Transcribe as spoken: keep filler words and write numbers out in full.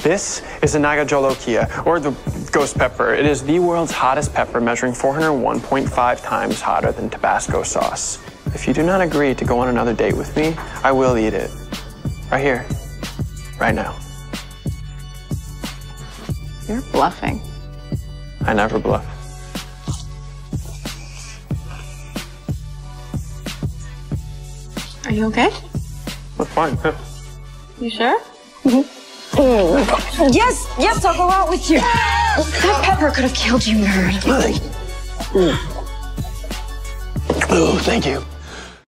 This is the Nagajolokia, or the ghost pepper. It is the world's hottest pepper, measuring four hundred one point five times hotter than Tabasco sauce. If you do not agree to go on another date with me, I will eat it. Right here. Right now. You're bluffing. I never bluff. Are you okay? That's fine. You sure? Mm-hmm. Mm. Yes, yes, I'll go out with you. That pepper could have killed you, nerd. Mm. Oh, thank you.